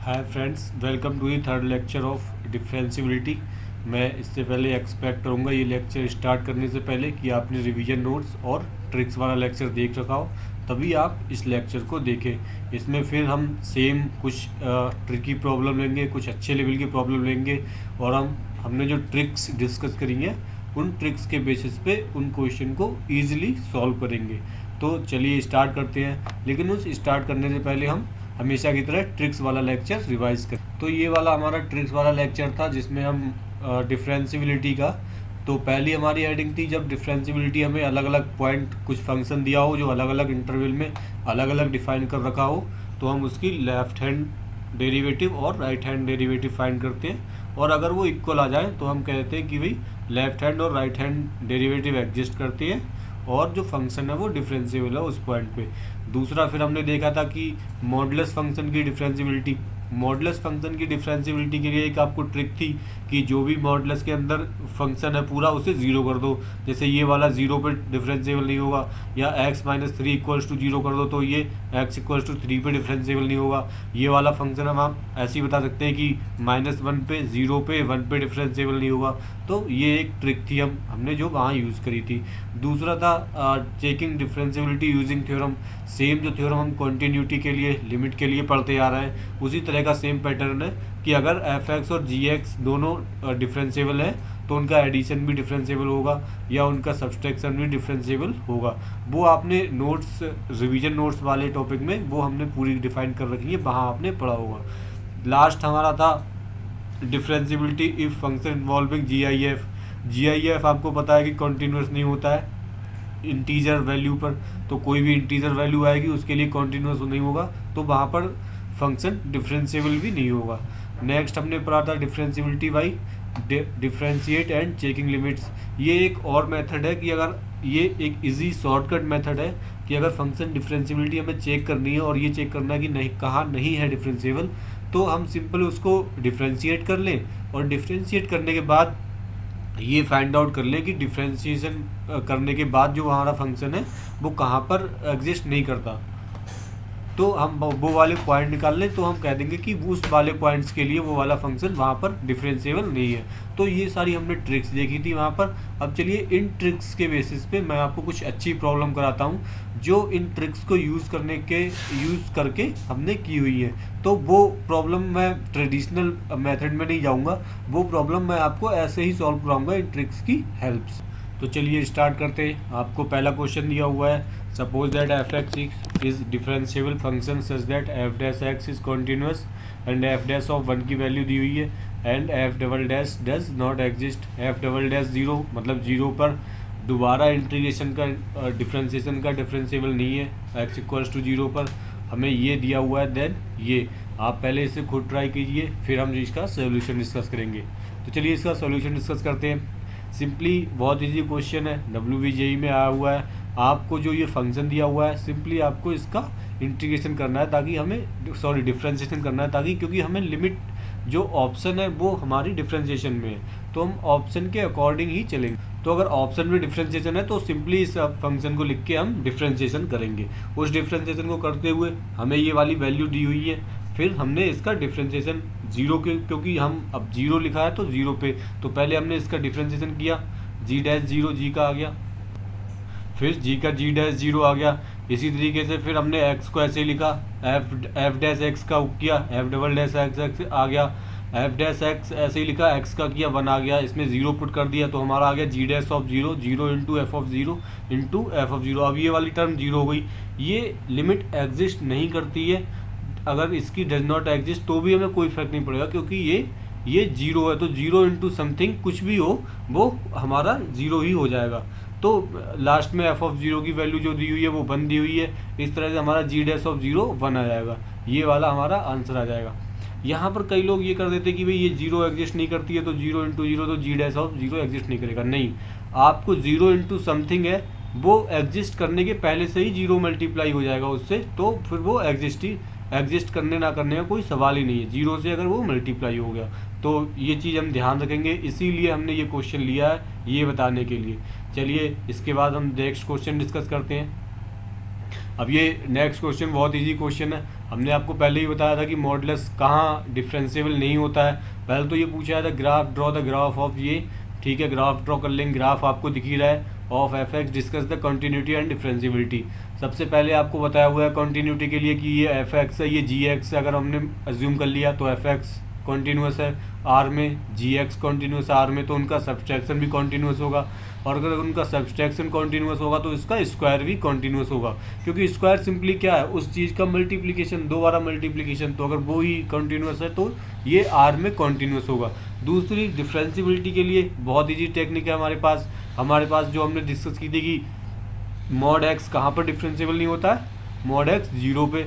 Hi friends, welcome to the third lecture of differentiability. मैं इससे पहले एक्सपेक्ट करूँगा ये लेक्चर स्टार्ट करने से पहले कि आपने रिवीजन नोट्स और ट्रिक्स वाला लेक्चर देख रखा हो, तभी आप इस लेक्चर को देखें। इसमें फिर हम सेम कुछ ट्रिकी प्रॉब्लम लेंगे, कुछ अच्छे लेवल की प्रॉब्लम लेंगे और हमने जो ट्रिक्स डिस्कस करी हैं उन ट्रिक्स के बेसिस पे उन क्वेश्चन को ईजिली सॉल्व करेंगे। तो चलिए स्टार्ट करते हैं, लेकिन उस स्टार्ट करने से पहले हम हमेशा की तरह ट्रिक्स वाला लेक्चर रिवाइज करें। तो ये वाला हमारा ट्रिक्स वाला लेक्चर था जिसमें हम डिफरेंशियबिलिटी का, तो पहली हमारी हेडिंग थी जब डिफरेंशियबिलिटी हमें अलग अलग पॉइंट कुछ फंक्शन दिया हो जो अलग अलग इंटरवल में अलग अलग डिफाइन कर रखा हो, तो हम उसकी लेफ्ट हैंड डेरिवेटिव और राइट हैंड डेरिवेटिव फाइंड करते हैं, और अगर वो इक्वल आ जाए तो हम कहते हैं कि भाई लेफ्ट हैंड और राइट हैंड डेरिवेटिव एग्जिस्ट करती है और जो फंक्शन है वो डिफरेंशिएबल है उस पॉइंट पे। दूसरा फिर हमने देखा था कि मॉडुलस फंक्शन की डिफरेंशियबिलिटी, मॉडुलस फंक्शन की डिफरेंशियबिलिटी के लिए एक आपको ट्रिक थी कि जो भी मॉडुलस के अंदर फंक्शन है पूरा उसे ज़ीरो कर दो। जैसे ये वाला ज़ीरो पे डिफरेंशिएबल नहीं होगा, या x minus three equals to zero कर दो तो ये x इक्वल्स टू थ्री पे डिफरेंशिएबल नहीं होगा। ये वाला फंक्शन हम ऐसे ही बता सकते हैं कि माइनस वन पे, ज़ीरो पे, वन पे डिफरेंशिएबल नहीं होगा। तो ये एक ट्रिक थी हमने जो वहाँ यूज़ करी थी। दूसरा था checking differentiability using theorem. Same जो थ्योरम हम कॉन्टिन्यूटी के लिए, लिमिट के लिए पढ़ते आ रहे हैं, उसी तरह का सेम पैटर्न है कि अगर f(x) और g(x) दोनों डिफरेंशिएबल है तो उनका एडिशन भी डिफरेंशिएबल होगा या उनका सब्सट्रैक्शन भी डिफरेंशिएबल होगा। वो आपने नोट्स, रिवीजन नोट्स वाले टॉपिक में वो हमने पूरी डिफाइन कर रखी है, वहाँ आपने पढ़ा होगा। लास्ट हमारा था differentiability if function involving GIF आपको पता है कि कॉन्टिन्यूस नहीं होता है इंटीजर वैल्यू पर, तो कोई भी इंटीजर वैल्यू आएगी उसके लिए कॉन्टिन्यूस नहीं होगा, तो वहाँ पर फंक्शन डिफरेंशिएबल भी नहीं होगा। नेक्स्ट हमने पढ़ा था differentiability by differentiate and checking limits. ये एक और मेथड है कि अगर ये एक इजी शॉर्टकट मेथड है कि अगर फंक्शन डिफरेंशियबिलिटी हमें चेक करनी है और ये चेक करना है कि नहीं कहाँ नहीं है डिफरेंशिएबल, तो हम सिंपल उसको डिफरेंशिएट कर लें और डिफरेंशिएट करने के बाद ये फाइंड आउट कर लें कि डिफरेंशिएशन करने के बाद जो हमारा फंक्शन है वो कहाँ पर एग्जिस्ट नहीं करता। तो हम वो वाले पॉइंट निकाल लें तो हम कह देंगे कि उस वाले पॉइंट्स के लिए वो वाला फंक्शन वहाँ पर डिफरेंशिएबल नहीं है। तो ये सारी हमने ट्रिक्स देखी थी वहाँ पर। अब चलिए इन ट्रिक्स के बेसिस पे मैं आपको कुछ अच्छी प्रॉब्लम कराता हूँ जो इन ट्रिक्स को यूज़ करके हमने की हुई है। तो वो प्रॉब्लम मैं ट्रेडिशनल मेथड में नहीं जाऊँगा, वो प्रॉब्लम मैं आपको ऐसे ही सॉल्व कराऊँगा इन ट्रिक्स की हेल्प से। तो चलिए स्टार्ट करते हैं। आपको पहला क्वेश्चन दिया हुआ है, suppose that f(x) is differentiable function such that f(x) is continuous and f' of 1 की वैल्यू दी हुई है and f" does not exist. f" 0 मतलब 0 पर दोबारा इंटीग्रेशन का डिफरेंशिएशन का डिफरेंशिएबल नहीं है, x इक्वल्स टू 0 पर हमें ये दिया हुआ है। देन ये आप पहले इसे खुद ट्राई कीजिए, फिर हम इसका सोल्यूशन डिस्कस करेंगे। तो चलिए इसका सोल्यूशन डिस्कस करते हैं। सिंपली बहुत इजी क्वेश्चन है, WBJE में आया हुआ है। आपको जो ये फंक्शन दिया हुआ है सिंपली आपको इसका इंटीग्रेशन करना है ताकि हमें, सॉरी डिफरेंशिएशन करना है ताकि, क्योंकि हमें लिमिट जो ऑप्शन है वो हमारी डिफरेंशिएशन में है, तो हम ऑप्शन के अकॉर्डिंग ही चलेंगे। तो अगर ऑप्शन में डिफरेंशिएशन है तो सिंपली इस फंक्शन को लिख के हम डिफरेंशिएशन करेंगे। उस डिफरेंशिएशन को करते हुए हमें ये वाली वैल्यू दी हुई है, फिर हमने इसका डिफरेंशिएशन जीरो के, क्योंकि हम अब जीरो लिखा है तो जीरो पे, तो पहले हमने इसका डिफरेंशिएशन किया, g'0 जी का आ गया, फिर g का g'0 आ गया। इसी तरीके से फिर हमने x को ऐसे लिखा, f' का किया, f"x आ गया, f' ऐसे ही लिखा, x का किया 1 आ गया, इसमें 0 पुट कर दिया तो हमारा आ गया g'0, 0 इंटू f(0). अब ये वाली टर्म 0 हो गई। ये लिमिट एग्जिस्ट नहीं करती है, अगर इसकी डज नॉट एग्जिस्ट तो भी हमें कोई फर्क नहीं पड़ेगा क्योंकि ये 0 है, तो 0 इंटू समथिंग कुछ भी हो वो हमारा 0 ही हो जाएगा। तो लास्ट में f(0) की वैल्यू जो दी हुई है वो 1 दी हुई है, इस तरह से हमारा g'0 1 आ जाएगा, ये वाला हमारा आंसर आ जाएगा। यहाँ पर कई लोग ये कर देते कि भाई ये 0 एग्जिस्ट नहीं करती है तो 0 इंटू 0 तो g'0 एग्जिस्ट नहीं करेगा। नहीं, आपको 0 इंटू समथिंग है वो एग्जिस्ट करने के पहले से ही 0 मल्टीप्लाई हो जाएगा उससे, तो फिर वो एग्जिस्ट करने ना करने का कोई सवाल ही नहीं है, 0 से अगर वो मल्टीप्लाई हो गया। तो ये चीज़ हम ध्यान रखेंगे, इसीलिए हमने ये क्वेश्चन लिया है ये बताने के लिए। चलिए इसके बाद हम नेक्स्ट क्वेश्चन डिस्कस करते हैं। अब ये नेक्स्ट क्वेश्चन बहुत इजी क्वेश्चन है। हमने आपको पहले ही बताया था कि मॉडुलस कहाँ डिफरेंशिएबल नहीं होता है। पहले तो ये पूछा था graph draw the graph of ये, ठीक है, ग्राफ ड्रॉ कर लेंगे। ग्राफ आपको दिख ही रहा है of F X, discuss the continuity and differentiability. सबसे पहले आपको बताया हुआ है कंटिन्यूटी के लिए कि ये एफ एक्स है, ये जी एक्स है। अगर हमने अज्यूम कर लिया तो एफ एक्स कॉन्टीन्यूस है आर में, जी एक्स कॉन्टीन्यूस आर में, तो उनका सब्सट्रैक्शन भी कॉन्टीन्यूस होगा। और अगर उनका सब्सट्रैक्शन कॉन्टीन्यूस होगा तो इसका स्क्वायर भी कॉन्टीन्यूस होगा, क्योंकि स्क्वायर सिंपली क्या है, उस चीज़ का मल्टीप्लिकेशन, दोबारा मल्टीप्लिकेशन। तो अगर वो ही कॉन्टीन्यूस है तो ये आर में कॉन्टीन्यूस होगा। दूसरी डिफरेंशिएबिलिटी के लिए बहुत ईजी टेक्निक है हमारे पास जो हमने डिस्कस की थी कि मॉड एक्स कहाँ पर डिफरेंशिएबल नहीं होता है, मॉड एक्स 0 पे।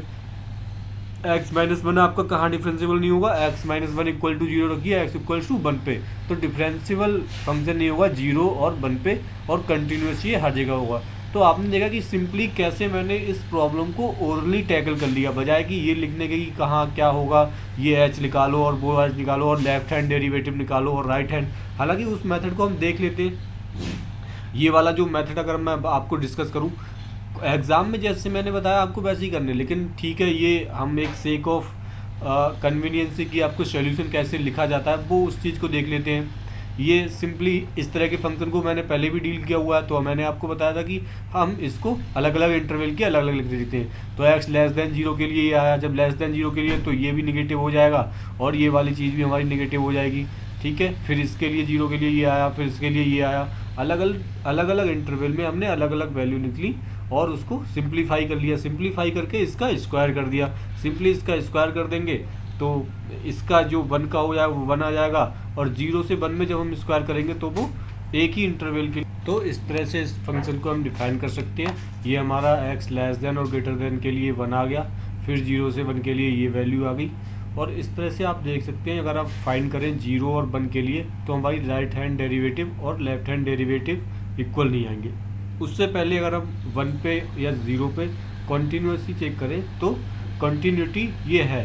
एक्स माइनस वन आपका कहाँ डिफरेंशिएबल नहीं होगा, X minus one equal to 0 रखिए, एक्स इक्वल टू 1 पे। तो डिफरेंशिएबल फंक्शन नहीं होगा 0 और 1 पे, और कंटिन्यूस ये हर जगह होगा। तो आपने देखा कि सिंपली कैसे मैंने इस प्रॉब्लम को ओरली टैकल कर लिया, बजाय कि ये लिखने के कि कहाँ क्या होगा, ये एच निकालो और वो एच निकालो और लेफ्ट हैंड डेरिवेटिव निकालो और राइट हैंड। हालांकि उस मेथड को हम देख लेते हैं। ये वाला जो मेथड अगर मैं आपको डिस्कस करूँ एग्ज़ाम में, जैसे मैंने बताया आपको वैसे ही करने, लेकिन ठीक है, ये हम एक सेक ऑफ कन्वीनियंस की आपको सॉल्यूशन कैसे लिखा जाता है वो उस चीज़ को देख लेते हैं। ये सिंपली इस तरह के फंक्शन को मैंने पहले भी डील किया हुआ है, तो मैंने आपको बताया था कि हम इसको अलग अलग इंटरवल के अलग अलग लिख देते हैं। तो एक्स लेस देन 0 के लिए ये आया, जब लेस देन 0 के लिए तो ये भी निगेटिव हो जाएगा और ये वाली चीज़ भी हमारी निगेटिव हो जाएगी, ठीक है। फिर इसके लिए 0 के लिए ये आया, फिर इसके लिए ये आया। अलग अलग इंटरवल में हमने अलग अलग वैल्यू निकली और उसको सिंप्लीफाई कर लिया। सिंप्लीफाई करके इसका स्क्वायर कर दिया। सिंपली इसका स्क्वायर कर देंगे तो इसका जो 1 का हो जाएगा वो 1 आ जाएगा, और 0 से 1 में जब हम स्क्वायर करेंगे तो वो एक ही इंटरवल के। तो इस तरह से इस फंक्शन को हम डिफाइन कर सकते हैं। ये हमारा एक्स लेस देन और ग्रेटर देन के लिए 1 आ गया, फिर 0 से 1 के लिए ये वैल्यू आ गई। और इस तरह से आप देख सकते हैं, अगर आप फाइंड करें 0 और 1 के लिए तो हमारी राइट हैंड डेरिवेटिव और लेफ्ट हैंड डेरिवेटिव इक्वल नहीं आएंगे। उससे पहले अगर हम 1 पे या 0 पे कॉन्टीन्यूसली चेक करें तो कंटिन्यूटी ये है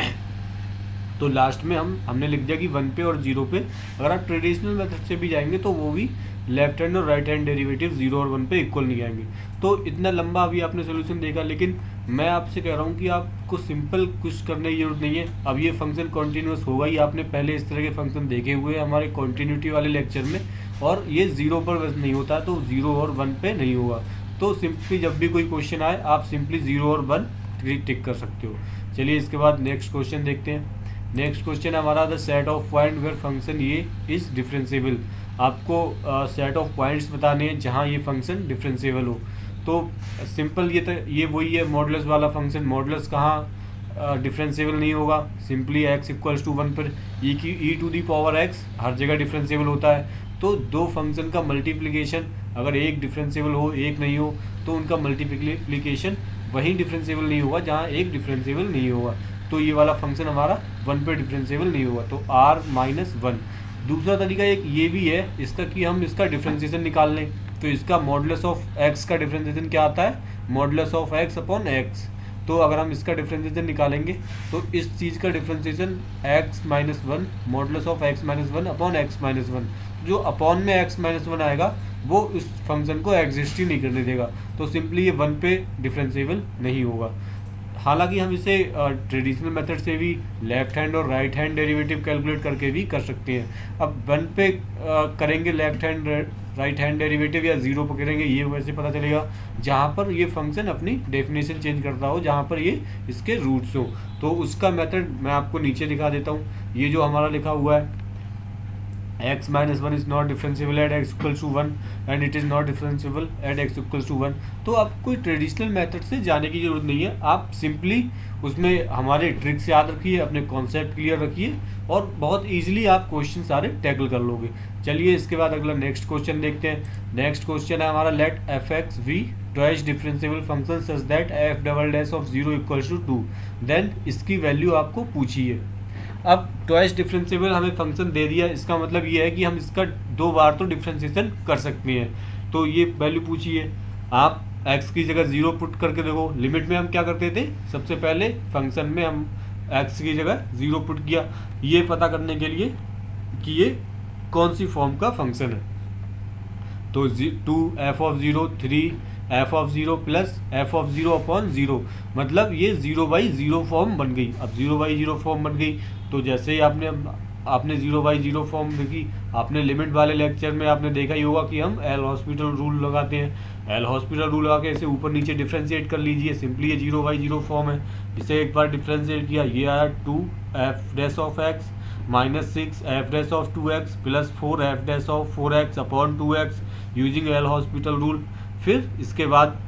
तो लास्ट में हमने लिख दिया कि 1 पे और 0 पे। अगर आप ट्रेडिशनल मेथड से भी जाएंगे तो वो भी लेफ्ट हैंड और राइट हैंड डेरिवेटिव 0 और 1 पे इक्वल नहीं आएंगे। तो इतना लंबा अभी आपने सोल्यूशन देखा, लेकिन मैं आपसे कह रहा हूँ कि आपको सिंपल कुछ करने की जरूरत नहीं है। अब ये फंक्शन कॉन्टीन्यूस होगा ही, आपने पहले इस तरह के फंक्शन देखे हुए हैं हमारे कॉन्टीन्यूटी वाले लेक्चर में, और ये 0 पर वैसे नहीं होता, तो 0 और 1 पे नहीं होगा। तो सिंपली जब भी कोई क्वेश्चन आए आप सिंपली 0 और 1 टिक कर सकते हो। चलिए इसके बाद नेक्स्ट क्वेश्चन देखते हैं। नेक्स्ट क्वेश्चन हमारा the set of point where function ये इज डिफरेंशिएबल। आपको सेट ऑफ पॉइंट्स बताने हैं जहाँ ये फंक्शन डिफरेंशिएबल हो। तो सिंपल ये वही है मॉडुलस वाला फंक्शन। मॉडुलस कहाँ डिफरेंशिएबल नहीं होगा, सिंपली x इक्वल्स टू 1 पर E to the power x हर जगह डिफरेंशिएबल होता है। तो दो फंक्शन का मल्टीप्लिकेशन, अगर एक डिफरेंशिएबल हो एक नहीं हो तो उनका मल्टीप्लिकेशन वहीं डिफरेंशिएबल नहीं होगा जहाँ एक डिफरेंशिएबल नहीं होगा। तो ये वाला फंक्शन हमारा 1 पे डिफरेंशिएबल नहीं होगा, तो r-1। दूसरा तरीका एक ये भी है इसका कि हम इसका डिफरेंशिएशन निकाल लें। तो इसका मॉडुलस ऑफ x का डिफरेंशिएशन क्या आता है, modulus of x upon x। तो अगर हम इसका डिफरेंशिएशन निकालेंगे तो इस चीज़ का differentiation x-1 modulus of x-1 upon x-1, जो अपॉन में x-1 आएगा वो इस फंक्शन को एग्जिस्ट ही नहीं करने देगा। तो सिंपली ये 1 पे डिफरेंशिएबल नहीं होगा। हालांकि हम इसे ट्रेडिशनल मेथड से भी लेफ्ट हैंड और राइट हैंड डेरिवेटिव कैलकुलेट करके भी कर सकते हैं। अब 1 पे करेंगे left hand right hand derivative या 0 पर करेंगे, ये वैसे पता चलेगा जहाँ पर ये फंक्शन अपनी डेफिनेशन चेंज करता हो, जहाँ पर ये इसके रूट्स हो। तो उसका मेथड मैं आपको नीचे दिखा देता हूँ। ये जो हमारा लिखा हुआ है x-1 is not differentiable at x equals to 1 and it is not differentiable at x equals to 1। तो आप कोई ट्रेडिशनल मेथड से जाने की जरूरत नहीं है, आप सिंपली उसमें हमारे ट्रिक्स याद रखिए, अपने कॉन्सेप्ट क्लियर रखिए और बहुत इजीली आप क्वेश्चन सारे टैकल कर लोगे। चलिए इसके बाद अगला नेक्स्ट क्वेश्चन देखते हैं। नेक्स्ट क्वेश्चन है हमारा let f(x, v) twice differentiable function such that f" of 0 equals to 2, then इसकी वैल्यू आपको पूछी है। अब ट्वाइस डिफरेंशिएबल हमें फंक्शन दे दिया, इसका मतलब ये है कि हम इसका 2 बार तो डिफरेंशिएशन कर सकते हैं। तो ये वैल्यू पूछी है, आप x की जगह 0 पुट करके देखो। लिमिट में हम क्या करते थे, सबसे पहले फंक्शन में हम x की जगह 0 पुट किया, ये पता करने के लिए कि ये कौन सी फॉर्म का फंक्शन है। तो 2 f(0), 3 F of zero plus F of zero upon zero, मतलब ये 0/0 फॉर्म बन गई। अब 0/0 फॉर्म बन गई तो जैसे ही आपने 0/0 फॉर्म देखी, आपने लिमिट वाले लेक्चर में आपने देखा ही होगा कि हम एल हॉस्पिटल रूल लगाते हैं। एल हॉस्पिटल रूल लगा के इसे ऊपर नीचे डिफ्रेंशिएट कर लीजिए, सिंपली ये 0/0 फॉर्म है। इसे एक बार डिफ्रेंशिएट किया, ये आया 2f dash of x minus 6f dash of 2x plus 4f dash of 4x upon 2x using L hospital rule. फिर इसके बाद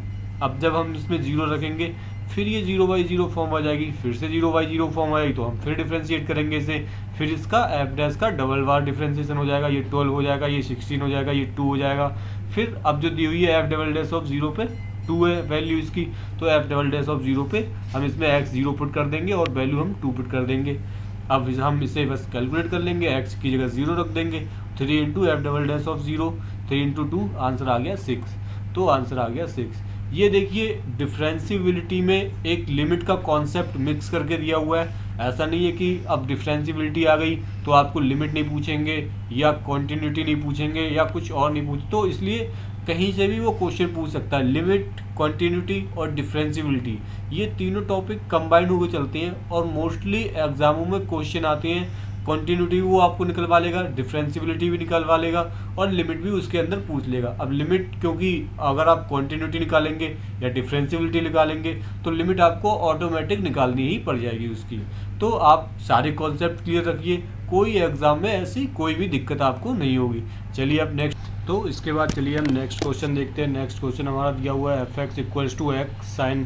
अब जब हम इसमें 0 रखेंगे फिर ये 0/0 फॉर्म आ जाएगी, फिर से 0/0 फॉर्म आएगी तो हम फिर डिफ्रेंशिएट करेंगे इसे, फिर इसका एफ डैश का डबल बार डिफ्रेंशिएशन हो जाएगा, ये 12 हो जाएगा, ये 16 हो जाएगा, ये 2 हो जाएगा। फिर अब जो दी हुई है एफ डबल डैश ऑफ 0 पे 2 है वैल्यू इसकी, तो एफ डबल डैश ऑफ 0 पे हम इसमें x 0 पुट कर देंगे और वैल्यू हम 2 पुट कर देंगे। अब हम इसे बस कैलकुलेट कर लेंगे, x की जगह 0 रख देंगे, 3 into F double dash of 0, 3 into 2 answer आ गया 6, तो आंसर आ गया 6। ये देखिए डिफरेंशिबिलिटी में एक लिमिट का कॉन्सेप्ट मिक्स करके दिया हुआ है। ऐसा नहीं है कि अब डिफरेंशिबिलिटी आ गई तो आपको लिमिट नहीं पूछेंगे या कॉन्टिन्यूटी नहीं पूछेंगे या कुछ और नहीं पूछ, तो इसलिए कहीं से भी वो क्वेश्चन पूछ सकता है। लिमिट, कॉन्टिन्यूटी और डिफरेंशिबिलिटी ये तीनों टॉपिक कंबाइंड होकर चलते हैं और मोस्टली एग्जामों में क्वेश्चन आते हैं। कॉन्टिन्यूटी वो आपको निकलवा लेगा, डिफरेंशिबिलिटी भी निकलवा लेगा और लिमिट भी उसके अंदर पूछ लेगा। अब लिमिट, क्योंकि अगर आप कॉन्टिन्यूटी निकालेंगे या डिफरेंशिबिलिटी निकालेंगे तो लिमिट आपको ऑटोमेटिक निकालनी ही पड़ जाएगी उसकी। तो आप सारे कॉन्सेप्ट क्लियर रखिए, कोई एग्जाम में ऐसी कोई भी दिक्कत आपको नहीं होगी। चलिए अब नेक्स्ट, तो इसके बाद चलिए हम नेक्स्ट क्वेश्चन देखते हैं। नेक्स्ट क्वेश्चन हमारा दिया हुआ है f(x) equals to x sine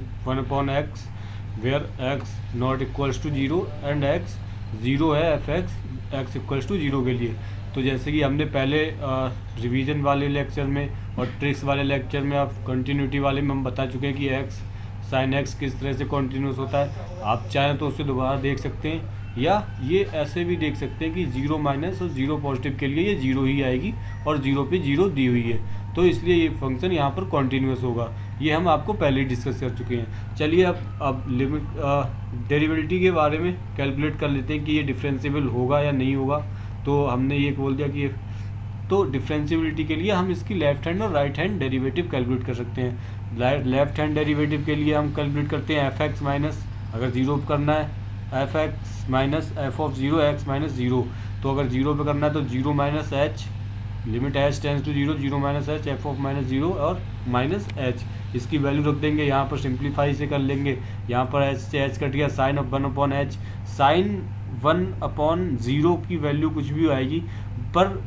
1/x where x not equals to 0 and x 0 है f(x) इक्वल्स टू 0 के लिए। तो जैसे कि हमने पहले रिवीजन वाले लेक्चर में और ट्रिक्स वाले लेक्चर में, आप कंटिन्यूटी वाले में हम बता चुके हैं कि x साइन x किस तरह से कॉन्टीन्यूस होता है। आप चाहें तो उसे दोबारा देख सकते हैं या ये ऐसे भी देख सकते हैं कि 0 माइनस और 0 पॉजिटिव के लिए ये 0 ही आएगी और 0 पे 0 दी हुई है, तो इसलिए ये फंक्शन यहाँ पर कॉन्टीन्यूस होगा। ये हम आपको पहले ही डिस्कस कर चुके हैं। चलिए अब लिमिट डेरिवेटिव के बारे में कैलकुलेट कर लेते हैं कि ये डिफरेंशिएबल होगा या नहीं होगा। तो हमने ये बोल दिया कि ये, तो डिफरेंशिएबिलिटी के लिए हम इसकी लेफ्ट हैंड और राइट हैंड डेरिवेटिव कैलकुलेट कर सकते हैं। लेफ्ट हैंड डेरिवेटिव के लिए हम कैलकुलेट करते हैं f(x) माइनस, अगर 0 करना है f(x) minus f of 0 x minus 0, तो अगर 0 पे करना है तो 0 minus h, limit h tends to 0, 0 minus h f of minus 0 और माइनस h, इसकी वैल्यू रख देंगे। यहाँ पर सिंप्लीफाई से कर लेंगे, यहाँ पर h से h कट गया, साइन ऑफ 1/h, साइन 1/0 की वैल्यू कुछ भी आएगी, पर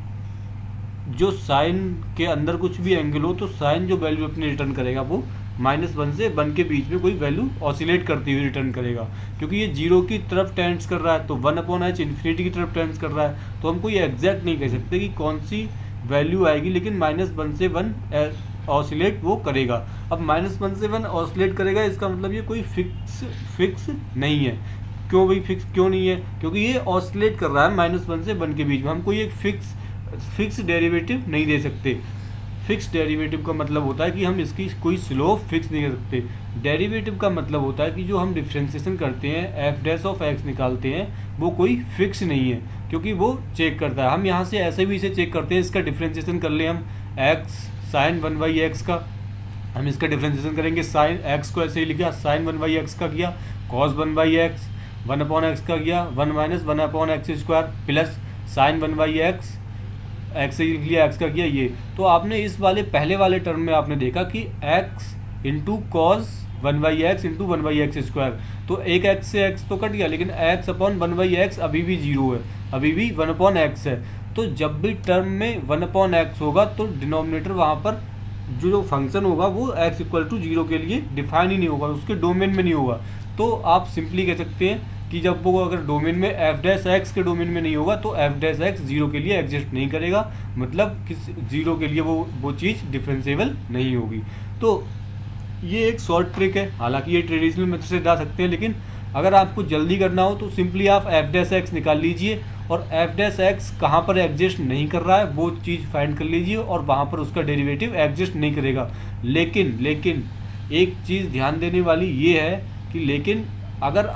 जो साइन के अंदर कुछ भी एंगल हो तो साइन जो वैल्यू अपनी रिटर्न करेगा वो -1 से 1 के बीच में कोई वैल्यू ऑसिलेट करती हुई रिटर्न करेगा, क्योंकि ये 0 की तरफ टेंड्स कर रहा है तो 1/h इन्फिनिटी की तरफ टेंड्स कर रहा है, तो हम कोई एग्जैक्ट नहीं कह सकते कि कौन सी वैल्यू आएगी, लेकिन -1 से 1 ऑसिलेट वो करेगा। अब -1 से 1 ऑसिलेट करेगा, इसका मतलब ये कोई फिक्स नहीं है। क्यों भाई फिक्स क्यों नहीं है? क्योंकि ये ऑसिलेट कर रहा है -1 से 1 के बीच में, हम कोई एक फिक्स डेरिवेटिव नहीं दे सकते। फिक्स डेरिवेटिव का मतलब होता है कि हम इसकी कोई स्लोप फिक्स नहीं कर सकते। डेरिवेटिव का मतलब होता है कि जो हम डिफ्रेंशिएशन करते हैं f(x) निकालते हैं वो कोई फिक्स नहीं है, क्योंकि वो चेक करता है। हम यहाँ से ऐसे भी इसे चेक करते हैं, इसका डिफ्रेंशिएशन कर ले हम x साइन 1/x का, हम इसका डिफ्रेंशिएशन करेंगे, साइन x को ऐसे ही लिखा, साइन 1/x का किया, कॉस 1/x 1/x का किया, 1 minus 1/x² plus sign 1/x x लिख लिया, x का किया ये। तो आपने इस वाले पहले वाले टर्म में आपने देखा कि x into cos 1/x into 1/x², तो एक x से x तो कट गया, लेकिन x अपॉन 1/x अभी भी 0 है, अभी भी 1/x है। तो जब भी टर्म में 1/x होगा तो डिनोमिनेटर वहाँ पर जो फंक्शन होगा वो x इक्वल टू 0 के लिए डिफाइन ही नहीं होगा, उसके डोमेन में नहीं होगा। तो आप सिंपली कह सकते हैं कि जब वो अगर डोमेन में f(x) के डोमेन में नहीं होगा तो f(x) 0 के लिए एग्जिस्ट नहीं करेगा, मतलब किस 0 के लिए वो चीज़ डिफरेंशिएबल नहीं होगी। तो ये एक शॉर्ट ट्रिक है, हालांकि ये ट्रेडिशनल मेथड से जा सकते हैं, लेकिन अगर आपको जल्दी करना हो तो सिंपली आप f(x) निकाल लीजिए और f(x) कहाँ पर एग्जिस्ट नहीं कर रहा है वो चीज़ फाइंड कर लीजिए और वहाँ पर उसका डेरिवेटिव एग्जिस्ट नहीं करेगा। लेकिन एक चीज़ ध्यान देने वाली ये है कि लेकिन अगर आप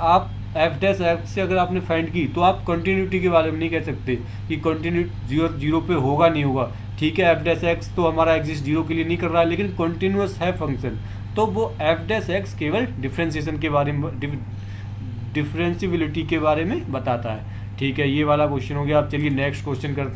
एफ डैश एक्स से अगर आपने फाइंड की तो आप कंटिन्यूटी के बारे में नहीं कह सकते कि कंटिन्यू जीरो पे होगा नहीं होगा। ठीक है, एफ डैश एक्स तो हमारा एग्जिस्ट जीरो के लिए नहीं कर रहा है, लेकिन कंटिन्यूअस है फंक्शन, तो वो एफ डैश एक्स केवल डिफ्रेंसिएशन के बारे में, डिफरेंशिबिलिटी के बारे में बताता है। ठीक है, ये वाला क्वेश्चन हो गया। आप चलिए नेक्स्ट क्वेश्चन करते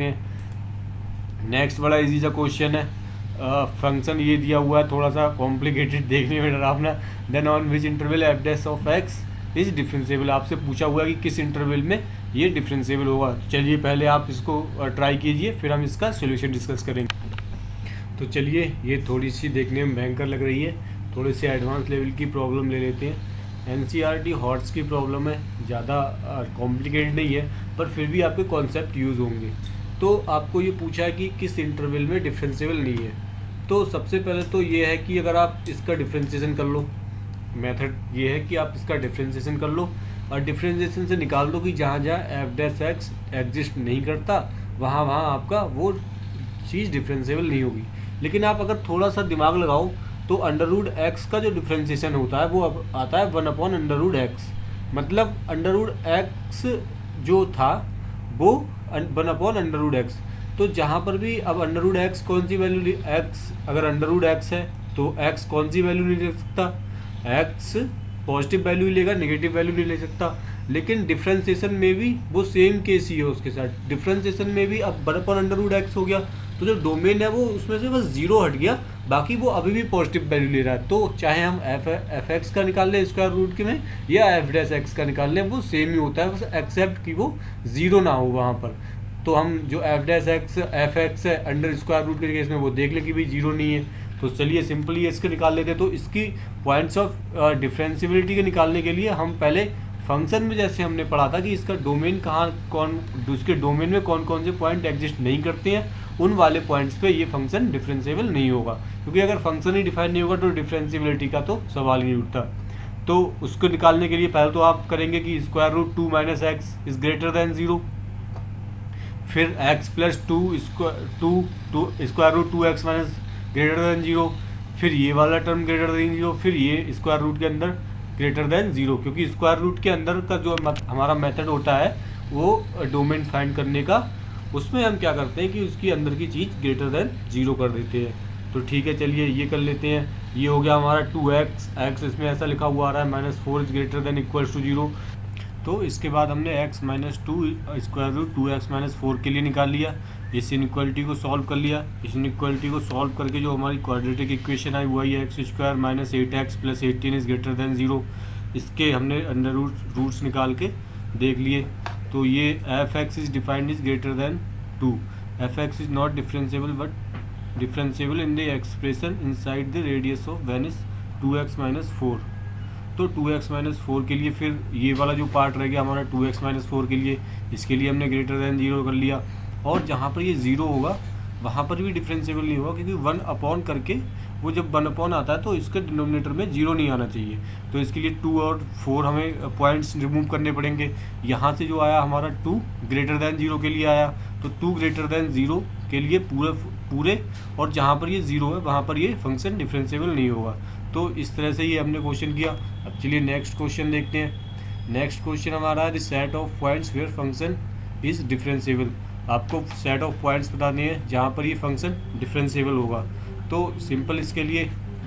हैं। नेक्स्ट बड़ा इजी सा क्वेश्चन है। फंक्शन ये दिया हुआ है, थोड़ा सा कॉम्प्लिकेटेड देखने में डरावना। Then on which interval F dash of X is differentiable. आपसे पूछा हुआ है कि किस इंटरवल में ये डिफरेंशिएबल होगा। तो चलिए पहले आप इसको ट्राई कीजिए, फिर हम इसका सोल्यूशन डिस्कस करेंगे। तो चलिए, ये थोड़ी सी देखने में भयंकर लग रही है, थोड़े से एडवांस लेवल की प्रॉब्लम ले लेते हैं। NCERT हॉर्ट्स की प्रॉब्लम है, ज़्यादा कॉम्प्लिकेटेड नहीं है, पर फिर भी आपके कॉन्सेप्ट यूज़ होंगे। तो आपको ये पूछा है कि किस इंटरवल में डिफरेंशिएबल नहीं है। तो सबसे पहले तो ये है कि अगर आप इसका डिफरेंशिएशन कर लो, मेथड ये है कि आप इसका डिफरेंशिएशन कर लो और डिफरेंशिएशन से निकाल दो कि जहाँ जहाँ एफ डैश एक्स एग्जिस्ट नहीं करता वहाँ वहाँ आपका वो चीज़ डिफरेंशिएबल नहीं होगी। लेकिन आप अगर थोड़ा सा दिमाग लगाओ तो अंडर रूट एक्स का जो डिफरेंशिएशन होता है वो अब आता है 1 अपॉन अंडर रूट एक्स। मतलब अंडर रूट एक्स जो था वो 1 अपॉन अंडर रूट एक्स। तो जहाँ पर भी अब अंडर रूट एक्स कौन सी वैल्यू, एक्स अगर अंडर रूट एक्स है तो एक्स कौन सी वैल्यू नहीं ले सकता, एक्स पॉजिटिव वैल्यू लेगा, नेगेटिव वैल्यू नहीं ले सकता। लेकिन डिफरेंशिएशन में भी वो सेम केस ही है उसके साथ। डिफरेंशिएशन में भी अब 1 अपॉन अंडर रूट एक्स हो गया, तो जो डोमेन है वो उसमें से बस जीरो हट गया, बाकी वो अभी भी पॉजिटिव वैल्यू ले रहा है। तो चाहे हम एफ एक्स का निकाल लें स्क्वायर रूट के में या एफ डैश एक्स का निकाल लें, वो सेम ही होता है, बस एक्सेप्ट कि वो जीरो ना हो वहाँ पर। तो हम जो F dash X F X है अंडर स्क्वायर रूट के केस में वो देख लें कि भाई जीरो नहीं है। तो चलिए सिंपली इसके निकाल लेते हैं। तो इसकी पॉइंट्स ऑफ डिफरेंशिएबिलिटी के निकालने के लिए हम पहले फंक्शन में जैसे हमने पढ़ा था कि इसका डोमेन कहाँ कौन, उसके डोमेन में कौन कौन से पॉइंट एग्जिस्ट नहीं करते हैं, उन वाले पॉइंट्स पे ये फंक्शन डिफरेंशिएबल नहीं होगा। क्योंकि अगर फंक्शन ही डिफाइन नहीं होगा तो डिफरेंशिएबिलिटी का तो सवाल ही नहीं उठता। तो उसको निकालने के लिए पहले तो आप करेंगे कि square root 2 minus x is greater than 0, फिर x plus two square root 2x minus greater than 0, फिर ये वाला टर्म ग्रेटर दैन 0, फिर ये स्क्वायर रूट के अंदर ग्रेटर दैन 0। क्योंकि स्क्वायर रूट के अंदर का जो हमारा मेथड होता है वो डोमेन फाइंड करने का, उसमें हम क्या करते हैं कि उसकी अंदर की चीज़ ग्रेटर दैन 0 कर देते हैं। तो ठीक है, चलिए ये कर लेते हैं। ये हो गया हमारा 2x, इसमें ऐसा लिखा हुआ आ रहा है -4 is greater than equals to 0। तो इसके बाद हमने x minus 2 square root 2x minus 4 के लिए निकाल लिया। इस इनइक्वालिटी को सॉल्व कर लिया। इस इनइक्वालिटी को सॉल्व करके जो हमारी क्वाड्रेटिक इक्वेशन आई हुआ है X square minus 8x plus 18 is greater than 0। इसके हमने अंडर रूट्स निकाल के देख लिए। तो ये F X is defined is greater than 2। F X is not differentiable but differentiable in the expression inside the radius of when is 2x minus 4। तो 2x minus 4 के लिए फिर ये वाला जो पार्ट रह गया हमारा 2x माइनस 4 के लिए, इसके लिए हमने ग्रेटर दैन 0 कर लिया। और जहाँ पर ये 0 होगा वहाँ पर भी डिफरेंशिएबल नहीं होगा, क्योंकि 1 अपॉन करके वो जब 1 अपॉन आता है तो इसके डिनोमिनेटर में 0 नहीं आना चाहिए। तो इसके लिए 2 और 4 हमें पॉइंट्स रिमूव करने पड़ेंगे। यहाँ से जो आया हमारा 2 ग्रेटर दैन 0 के लिए आया, तो 2 ग्रेटर दैन 0 के लिए पूरे और जहाँ पर ये 0 है वहाँ पर ये फंक्शन डिफरेंशिएबल नहीं होगा। तो इस तरह से ये हमने क्वेश्चन किया। अब चलिए नेक्स्ट क्वेश्चन देखते हैं। नेक्स्ट क्वेश्चन हमारा है the set of points where function is differentiable. आपको सेट ऑफ पॉइंट्स बताने हैं जहाँ पर ये फंक्शन डिफरेंशिएबल होगा। तो सिंपल इसके लिए,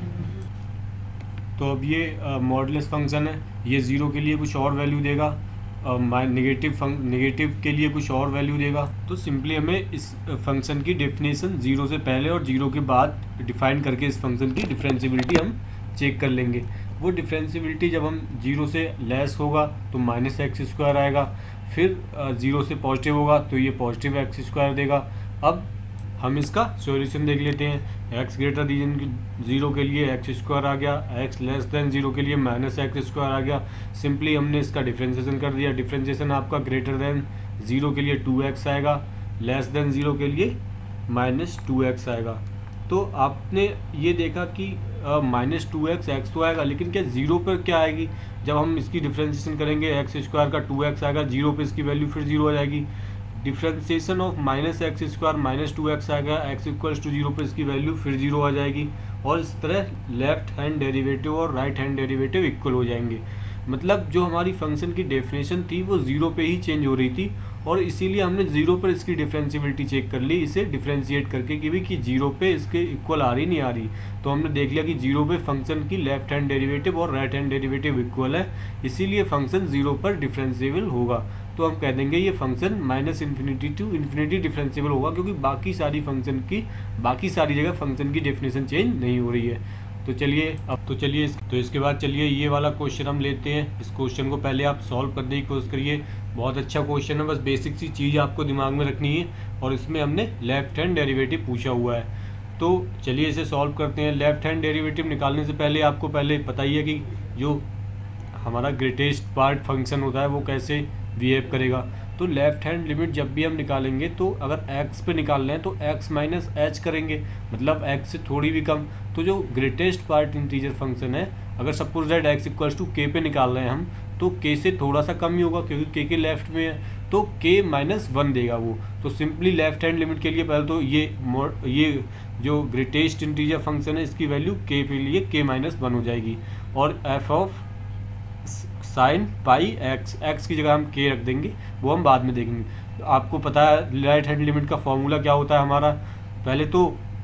तो अब ये मॉडुलस फंक्शन है, ये 0 के लिए कुछ और वैल्यू देगा, नेगेटिव के लिए कुछ और वैल्यू देगा। तो सिंपली हमें इस फंक्शन की डेफिनेशन 0 से पहले और 0 के बाद डिफाइन करके इस फंक्शन की डिफरेंशिएबिलिटी हम चेक कर लेंगे। वो डिफरेंशिएबिलिटी जब हम 0 से लेस होगा तो माइनस एक्स स्क्वायर आएगा, फिर 0 से पॉजिटिव होगा तो ये पॉजिटिव एक्स स्क्वायर देगा। अब हम इसका सॉल्यूशन देख लेते हैं। x ग्रेटर दैन 0 के लिए एक्स स्क्वायर आ गया, x लेस दैन 0 के लिए माइनस एक्स स्क्वायर आ गया। सिंपली हमने इसका डिफरेंशिएशन कर दिया। डिफरेंशिएशन आपका ग्रेटर दैन 0 के लिए 2x आएगा, लेस दैन 0 के लिए -2x आएगा। तो आपने ये देखा कि -2x एक्स तो आएगा, लेकिन क्या 0 पर क्या आएगी? जब हम इसकी डिफरेंशिएशन करेंगे एक्स स्क्वायर का 2x आएगा, 0 पे इसकी वैल्यू फिर 0 आ जाएगी। Differentiation of minus X square -2x आएगा, x इक्वल्स टू 0 पर इसकी वैल्यू फिर 0 आ जाएगी। और इस तरह लेफ्ट हैंड डेरिवेटिव और राइट हैंड डेरिवेटिव इक्वल हो जाएंगे। मतलब जो हमारी फंक्शन की डेफिनेशन थी वो ज़ीरो पे ही चेंज हो रही थी, और इसीलिए हमने ज़ीरो पर इसकी डिफरेंशिएबिलिटी चेक कर ली, इसे डिफरेंशिएट करके कि भाई कि ज़ीरो पे इसके इक्वल आ रही नहीं आ रही। तो हमने देख लिया कि ज़ीरो पे फंक्शन की लेफ्ट हैंड डेरिवेटिव और राइट हैंड डेरिवेटिव इक्वल है, इसीलिए फंक्शन ज़ीरो पर डिफरेंशिएबल होगा। तो हम कह देंगे ये function minus infinity to infinity differentiable होगा, क्योंकि बाकी सारी फंक्शन की बाकी सारी जगह फंक्शन की डेफिनेशन चेंज नहीं हो रही है। तो चलिए इसके बाद चलिए ये वाला क्वेश्चन हम लेते हैं। इस क्वेश्चन को पहले आप सॉल्व करने की कोशिश करिए, बहुत अच्छा क्वेश्चन है, बस बेसिक सी चीज़ आपको दिमाग में रखनी है, और इसमें हमने लेफ्ट हैंड डेरिवेटिव पूछा हुआ है। तो चलिए इसे सॉल्व करते हैं। लेफ्ट हैंड डेरिवेटिव निकालने से पहले आपको पहले पता ही है कि जो हमारा ग्रेटेस्ट पार्ट फंक्शन होता है वो कैसे बिहेव करेगा। तो लेफ्ट हैंड लिमिट जब भी हम निकालेंगे तो अगर x पे निकाल रहे हैं तो x माइनस एच करेंगे, मतलब x से थोड़ी भी कम। तो जो ग्रेटेस्ट पार्ट इंटीजर फंक्शन है, अगर suppose that x equals to k पे निकाल रहे हैं हम, तो k से थोड़ा सा कम ही होगा क्योंकि k के लेफ्ट में है, तो k माइनस वन देगा वो। तो सिंपली लेफ्ट हैंड लिमिट के लिए पहले तो ये जो ग्रेटेस्ट इंटीजर फंक्शन है इसकी वैल्यू k के लिए k माइनस वन हो जाएगी, और f of sine pi X की जगह हम k रख देंगे, वो हम बाद में देखेंगे। आपको पता है राइट हैंड लिमिट का फॉर्मूला क्या होता है हमारा। पहले तो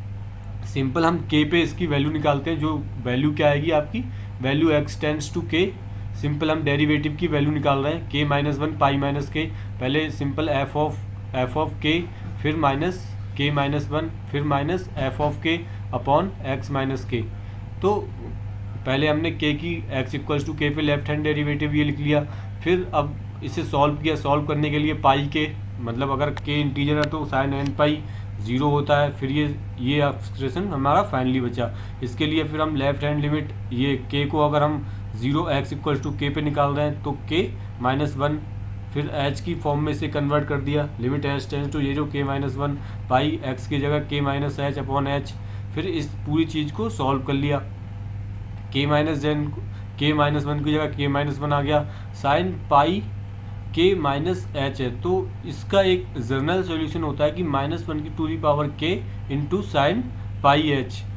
सिंपल हम k पे इसकी वैल्यू निकालते हैं, जो वैल्यू क्या आएगी आपकी value x tends to k। Simple हम डेरिवेटिव की वैल्यू निकाल रहे हैं k minus one pi minus k, पहले सिंपल f ऑफ k, फिर माइनस k माइनस वन, फिर minus f of k upon x minus k। तो पहले हमने k की x इक्वल्स टू k पे लेफ्ट हैंड डेरिवेटिव ये लिख लिया, फिर अब इसे सॉल्व किया। सॉल्व करने के लिए पाई के, मतलब अगर k इंटीजर है तो साइन एन पाई ज़ीरो होता है, फिर ये एक्सप्रेशन हमारा फाइनली बचा। इसके लिए फिर हम लेफ्ट हैंड लिमिट ये k को अगर हम zero x equals to k पे निकाल रहे हैं तो k माइनस वन, फिर h की फॉर्म में से कन्वर्ट कर दिया, लिमिट h टेंड्स टू ये जो k minus one pi x की जगह k minus H upon H. फिर इस पूरी चीज़ को सॉल्व कर लिया, k माइनस वन की जगह k माइनस वन आ गया, sine pi k minus H है। तो इसका एक जनरल सॉल्यूशन होता है कि माइनस वन की to the power k into sine pi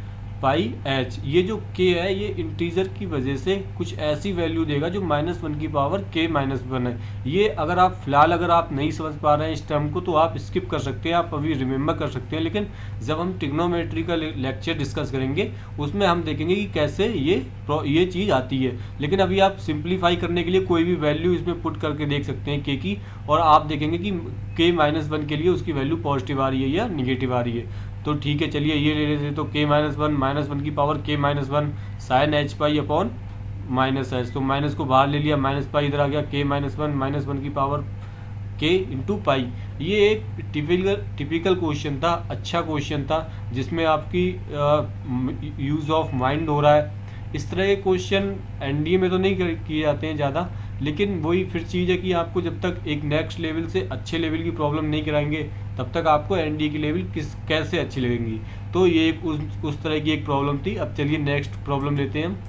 H. ये जो k है ये इंटीजर की वजह से कुछ ऐसी वैल्यू देगा जो माइनस वन की पावर k माइनस वन है। ये अगर आप फिलहाल अगर आप नहीं समझ पा रहे हैं इस टर्म को तो आप स्किप कर सकते हैं, आप अभी रिमेंबर कर सकते हैं, लेकिन जब हम ट्रिग्नोमेट्री का लेक्चर डिस्कस करेंगे उसमें हम देखेंगे कि कैसे ये चीज़ आती है। लेकिन अभी आप सिंप्लीफाई करने के लिए कोई भी वैल्यू इसमें पुट करके देख सकते हैं k की, और आप देखेंगे कि k माइनस वन के लिए उसकी वैल्यू पॉजिटिव आ रही है या निगेटिव आ रही है। तो ठीक है, चलिए ये ले लेते हैं। तो k माइनस वन की power k minus one sine H pi upon minus H, तो माइनस को बाहर ले लिया, माइनस पाई इधर आ गया, k माइनस वन की पावर k इंटू पाई। ये एक टिपिकल क्वेश्चन था, अच्छा क्वेश्चन था, जिसमें आपकी यूज़ ऑफ माइंड हो रहा है। इस तरह के क्वेश्चन एनडीए में तो नहीं किए जाते हैं ज़्यादा, लेकिन वही फिर चीज़ है कि आपको जब तक एक नेक्स्ट लेवल से अच्छे लेवल की प्रॉब्लम नहीं कराएंगे तब तक आपको एनडीए की लेवल कैसे अच्छी लगेंगी। तो ये उस तरह की एक प्रॉब्लम थी। अब चलिए नेक्स्ट प्रॉब्लम लेते हैं हम।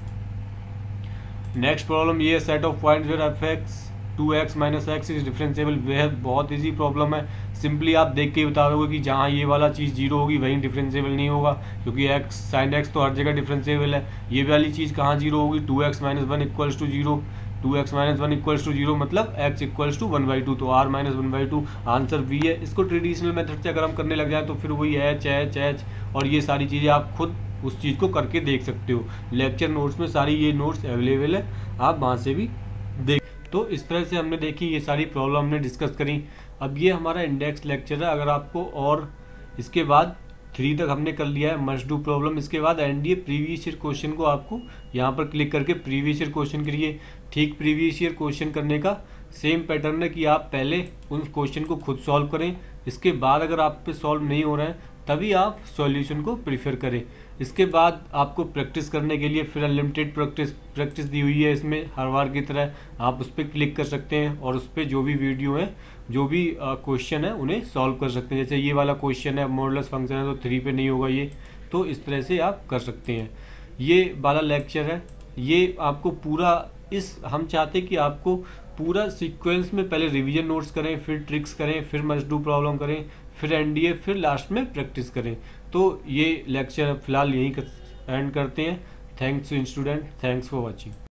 नेक्स्ट प्रॉब्लम ये set of points where f x 2x minus x is differentiable. वह बहुत ईजी प्रॉब्लम है, सिंपली आप देख के ही बता दोगे कि जहाँ ये वाला चीज़ जीरो होगी वहीं डिफरेंशिएबल नहीं होगा, क्योंकि x साइन x तो हर जगह डिफरेंशिएबल है। ये वाली चीज़ कहाँ जीरो होगी, 2x minus one equals to zero, 2x minus one equals to zero मतलब x इक्वल्स टू 1/2, तो r माइनस 1/2 आंसर v है। इसको ट्रेडिशनल मेथड से अगर हम करने लग जाए तो फिर वही h और ये सारी चीज़ें आप खुद उस चीज़ को करके देख सकते हो। लेक्चर नोट्स में सारी ये नोट्स अवेलेबल है, आप वहाँ से भी देख। तो इस तरह से हमने देखी, ये सारी प्रॉब्लम हमने डिस्कस करी। अब ये हमारा इंडेक्स लेक्चर है। अगर आपको और इसके बाद 3 तक हमने कर लिया है मस्ट डू प्रॉब्लम। इसके बाद एनडीए प्रीवियस ईयर क्वेश्चन को आपको यहाँ पर क्लिक करके प्रीवियस ईयर क्वेश्चन करिए। ठीक प्रीवियस ईयर क्वेश्चन करने का सेम पैटर्न है कि आप पहले उन क्वेश्चन को खुद सॉल्व करें, इसके बाद अगर आप पे सॉल्व नहीं हो रहा है तभी आप सॉल्यूशन को प्रीफर करें। इसके बाद आपको प्रैक्टिस करने के लिए फिर अनलिमिटेड प्रैक्टिस दी हुई है इसमें, हर बार की तरह आप उस पर क्लिक कर सकते हैं और उस पर जो भी वीडियो है, जो भी क्वेश्चन है उन्हें सॉल्व कर सकते हैं। जैसे ये वाला क्वेश्चन है मॉडुलस फंक्शन है तो 3 पे नहीं होगा ये, तो इस तरह से आप कर सकते हैं। ये वाला लेक्चर है, ये आपको पूरा हम चाहते हैं कि आपको पूरा सीक्वेंस में पहले रिवीजन नोट्स करें, फिर ट्रिक्स करें, फिर मस्ट डू प्रॉब्लम करें, फिर एनडीए, फिर लास्ट में प्रैक्टिस करें। तो ये लेक्चर फिलहाल यहीं एंड करते हैं। Thanks to student, thanks for watching.